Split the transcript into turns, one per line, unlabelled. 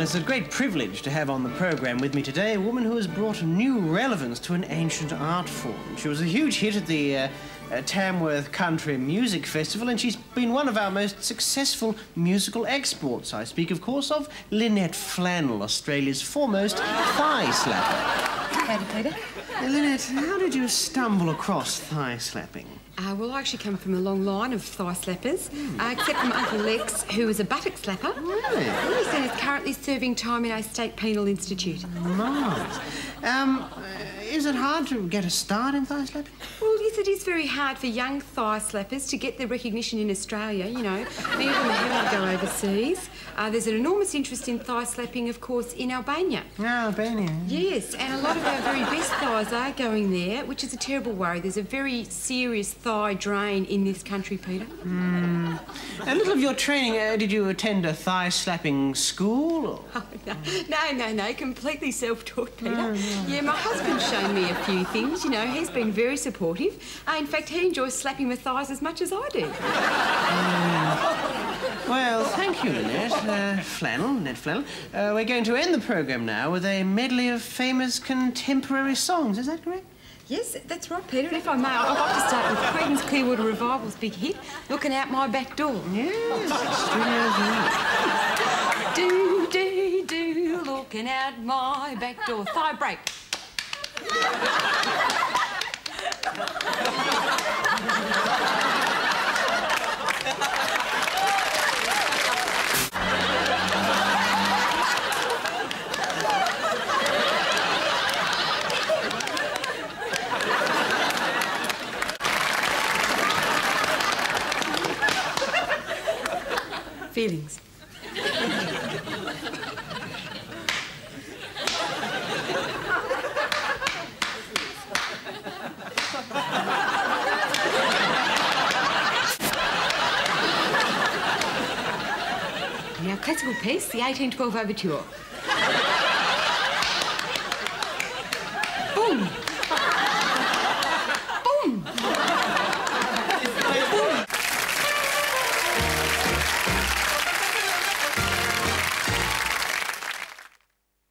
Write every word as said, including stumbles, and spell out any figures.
Well, it's a great privilege to have on the programme with me today a woman who has brought new relevance to an ancient art form. She was a huge hit at the uh, uh, Tamworth Country Music Festival, and she's been one of our most successful musical exports. I speak, of course, of Lynette Flannel, Australia's foremost thigh slapper.
Howdy, Peter.
Uh, Lynette, how did you stumble across thigh slapping?
Uh, well, I actually come from a long line of thigh slappers, mm. uh, except from Uncle Lex, who was a buttock slapper.
Really?
Yes, and is currently serving time in a state penal institute.
Nice. Um, uh, is it hard to get a start in thigh slapping?
Well, yes, it is very hard for young thigh slappers to get the recognition in Australia, you know, even when they go overseas. Uh, there's an enormous interest in thigh slapping, of course, in Albania.
Oh, Albania.
Yes, and a lot of our very best thighs are going there, which is a terrible worry. There's a very serious thigh drain in this country, Peter.
Mm. A little of your training, uh, did you attend a thigh slapping school? Or?
Oh, no. no, no, no, completely self-taught, Peter.
Oh, no.
Yeah, my husband's shown me a few things, you know. He's been very supportive. Uh, in fact, he enjoys slapping my thighs as much as I do.
Mm. Well, thank you, Lynette. Uh, Flannel, Lynette Flannel. Uh, we're going to end the programme now with a medley of famous contemporary songs. Is that correct?
Yes, that's right, Peter. And if I may, I'd like to start with Creedence Clearwater Revival's big hit, Looking Out My Back Door.
Yes,
do, do, do, looking out my back door. Thigh break. Feelings. Now, classical piece, the eighteen twelve Overture.